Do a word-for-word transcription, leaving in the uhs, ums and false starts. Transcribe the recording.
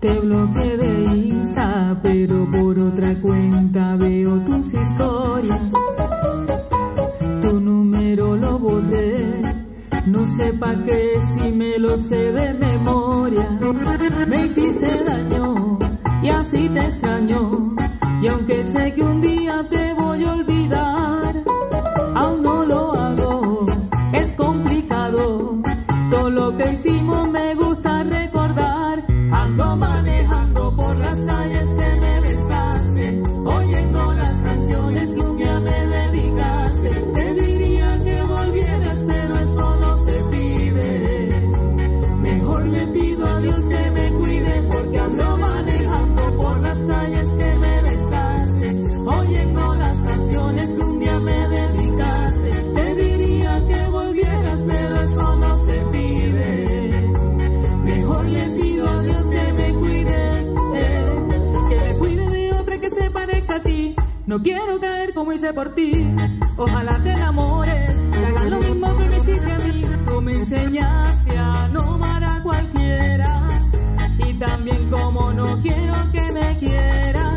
Te bloqueé de Insta, pero por otra cuenta veo tus historias. Tu número lo borré, no sé pa' qué si me lo sé de memoria. Me hiciste daño y así te extraño, y aunque sé que un día te voy a olvidar, aún no lo hago, es complicado. Todo lo que hicimos me gusta recordar. Ando manejando por las calles que me besaste, oyendo las canciones que un día me dedicaste. Te diría que volvieras, pero eso no se pide. Mejor le pido a Dios que me cuide, porque ando manejando por las calles que me besaste, oyendo las canciones que un día me dedicaste. Te diría que volvieras, pero eso no se pide. Mejor le pido a Dios que me cuide, eh, que me cuide de otra que se parezca a ti. No quiero caer como hice por ti. Ojalá te enamores, que hagas lo mismo que me hiciste a mí. Tú me enseñaste a no amar a cualquiera, y también como no quiero que me quieras.